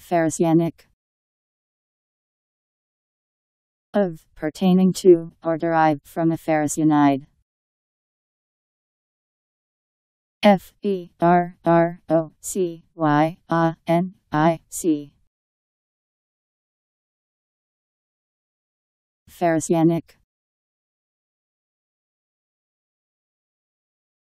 Ferrocyanic. Of, pertaining to, or derived from a ferrocyanide. Ferrocyanic. Ferrocyanic.